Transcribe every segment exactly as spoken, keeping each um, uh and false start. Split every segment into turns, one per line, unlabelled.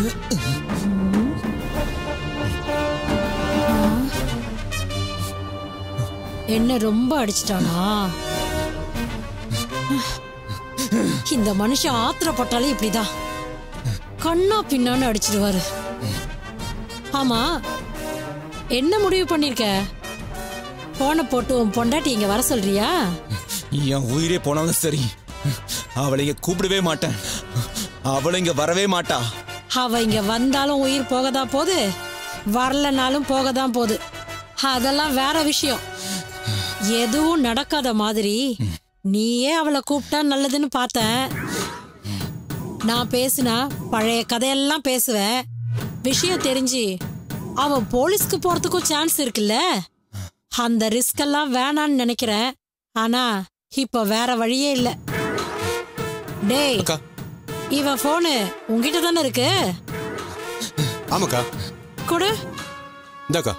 என்ன ரொம்ப அடிச்சிட்டானா? இந்த மனுஷன் ஆத்திரப்பட்டாலே இப்படிதான் கண்ணா பின்னான்னு அடிச்சிடுவாரு. ஆமா, என்ன முடிவு பண்ணிருக்க? போன போட்டு உன் பொண்டாட்டி இங்க வர சொல்றியா?
என் உயிரே போனாலும் சரி, அவளை இங்க கூப்பிடவே மாட்டேன். அவளை இங்க வரவே மாட்டா.
அவ இங்க வந்தாலும் உயிர் போகதான் போகுது, வரலனாலும் போகதான் போகுது. அதெல்லாம் வேற விஷயம். எதுவும் நடக்காத மாதிரி நீயே அவளை கூப்பிட்டா நல்லதுன்னு பார்த்தேன். நான் பேசுனா பழைய கதையெல்லாம் பேசுவேன். விஷயம் தெரிஞ்சு அவன் போலீஸ்க்கு போறதுக்கும் சான்ஸ் இருக்குல்ல. அந்த ரிஸ்க் எல்லாம் வேணான்னு நினைக்கிறேன். ஆனா இப்ப வேற வழியே இல்ல. டேய், இவன் போனு உங்ககிட்ட தானே இருக்கு?
ஆமாக்கா.
கொடு.
இந்தாக்கா.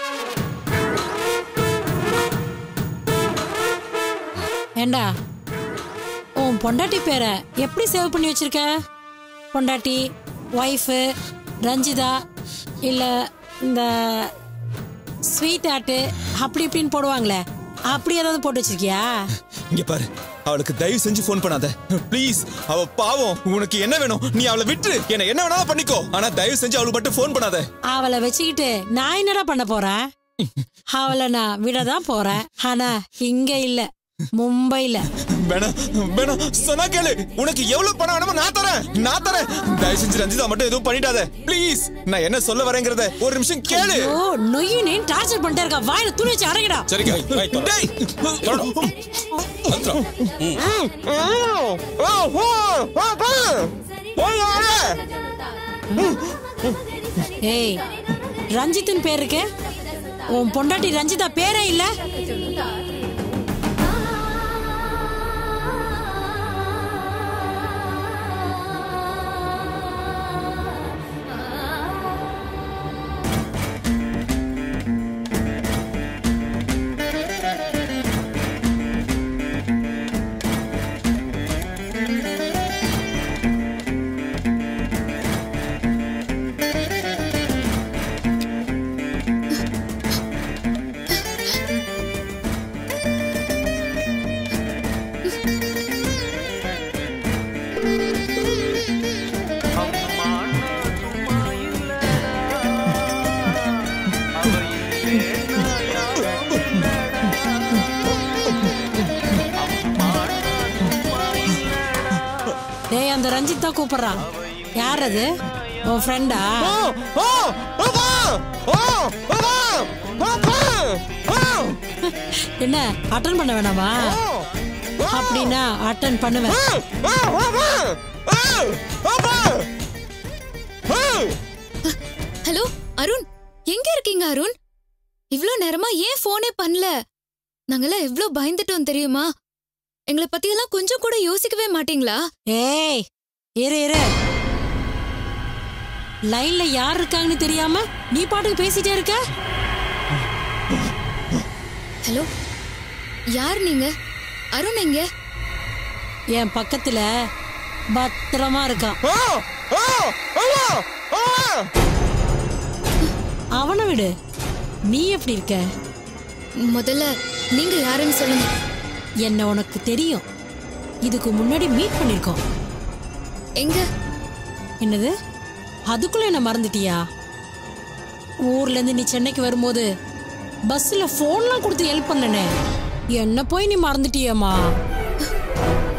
ஏண்டா, உன் பொண்டாட்டி பேரை எப்படி சேவ் பண்ணி வச்சிருக்க? பொண்டாட்டி, ஒய்ஃபு, ரஞ்சிதா, இல்ல இந்த ஸ்வீட் ஆட்டு அப்படி இப்படின்னு போடுவாங்களே, அப்படி ஏதாவது போட்டு வச்சிருக்கியா?
இங்க பாரு, அவளுக்கு தயவு செஞ்சு போன் பண்ணாத ப்ளீஸ். அவ பாவம். உனக்கு என்ன வேணும் நீ அவளை விட்டு என்ன என்ன வேணாலும் பண்ணிக்கோ. ஆனா தயவு செஞ்சு அவளுக்கு மட்டும் போன் பண்ணாத. அவளை
வச்சுக்கிட்டு நான் என்னடா பண்ண போறேன்? அவளை நான் விடதான் போறேன். ஆனா இங்க இல்ல, மும்பைல.
வேணாம் வேணாம், சொன்னா கேளு. உனக்கு எவ்வளவு பணம் வேணுமோ நான் தரேன், நான் தரேன். தயவு செஞ்சு ரஞ்சிதா மட்டும் எதுவும் பண்ணிடாத ப்ளீஸ். நான் என்ன சொல்ல வரேங்கிறத ஒரு நிமிஷம் கேளு.
ஓ, நொய்யு நீ டார்ச்சர் பண்ணிட்டே இருக்க. வாயில துணி வச்சு அடங்கடா.
சரிக்கா.
டேய்,
ஏய், ரஞ்சித்னு பேர் இருக்கு. உன் பொண்டாட்டி ரஞ்சிதா பேரே இல்ல. அந்த ரஞ்சித் தான் கூப்பிடுறான். யார் அது? உன் ஃப்ரெண்டா? என்ன அட்டன் பண்ண வேணாமா? அப்படின்னா அட்டன் பண்ணுவேன்.
ஹலோ அருண், எங்க இருக்கீங்க அருண்? இவ்ளோ நேரமா ஏன் போனே பண்ணல? நாங்கெல்லாம் எவ்ளோ பயந்துட்டோம் தெரியுமா? எங்களை பத்தி எல்லாம் கொஞ்சம் கூட யோசிக்கவே மாட்டீங்களா?
ஏய், இரு இரு. லைன்ல யார் இருக்காங்கன்னு தெரியாம நீ பாட்டுக்கு பேசிட்டே இருக்க.
ஹலோ, யார் நீங்க? அருண் எங்க?
என் பக்கத்துல பத்திரமா இருக்கான். அவனை விடு, நீ எப்படி இருக்க?
முதல்ல நீங்க யாருன்னு சொல்லுங்க.
என்ன உனக்கு தெரியும். இதுக்கு முன்னாடி மீட் பண்ணிருக்கோம்.
எங்க?
என்னது, அதுக்குள்ள என்ன மறந்துட்டியா? ஊர்ல இருந்து நீ சென்னைக்கு வரும்போது பஸ்ல போன்லாம் கொடுத்து ஹெல்ப் பண்ணனே, என்ன போய் நீ மறந்துட்டியம்மா?